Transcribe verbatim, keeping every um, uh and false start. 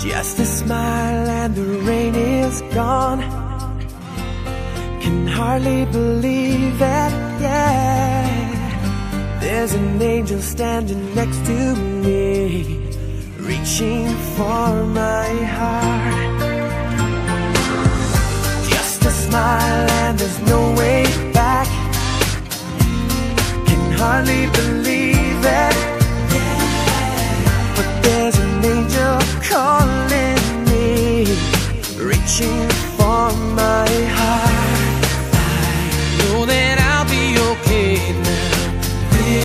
Just a smile and the rain is gone. Can hardly believe it, yeah. There's an angel standing next to me, reaching for my heart.